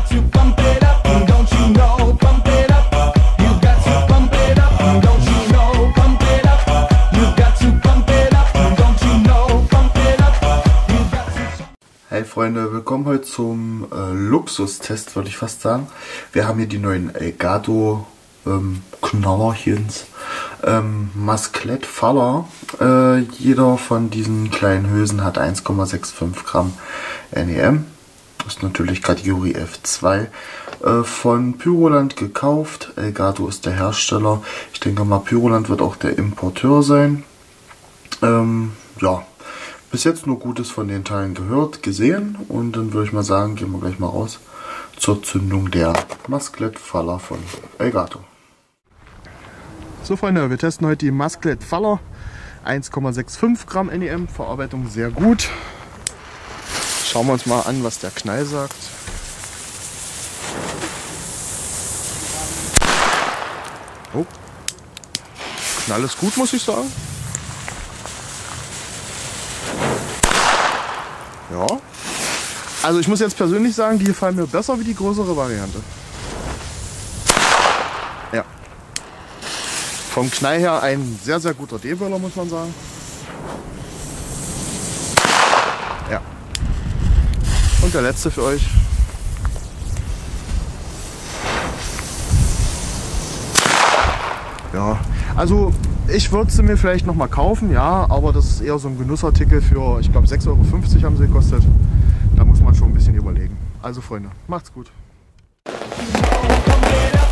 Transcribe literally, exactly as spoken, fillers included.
to pump it up, don't you know? Pump it up. You got to pump it up, don't you know? Pump it up. You got to pump it up, don't you know? Pump it up. You got to. Hey Freunde, willkommen heute zum äh, Luxustest, würde ich fast sagen. Wir haben hier die neuen Elgato ähm, Knallerchens, ähm, Masklett Faller. Äh, jeder von diesen kleinen Hülsen hat eins Komma fünfundsechzig Gramm N E M. Ist natürlich Kategorie F zwei. Äh, von Pyroland gekauft. Elgato ist der Hersteller. Ich denke mal, Pyroland wird auch der Importeur sein. Ähm, ja. Bis jetzt nur Gutes von den Teilen gehört, gesehen, und dann würde ich mal sagen, gehen wir gleich mal raus zur Zündung der Masklett Faller von Elgato. So Freunde, wir testen heute die Masklett Faller, eins Komma fünfundsechzig Gramm N E M, Verarbeitung sehr gut. Schauen wir uns mal an, was der Knall sagt. Oh, Knall ist gut, muss ich sagen. Ja, also ich muss jetzt persönlich sagen, die gefallen mir besser wie die größere Variante. Ja. Vom Knall her ein sehr, sehr guter D-Böller, muss man sagen. Ja. Und der letzte für euch. Ja, also ich würde sie mir vielleicht noch mal kaufen, ja, aber das ist eher so ein Genussartikel für, ich glaube, sechs Euro fünfzig haben sie gekostet. Da muss man schon ein bisschen überlegen. Also Freunde, macht's gut. Pump it up.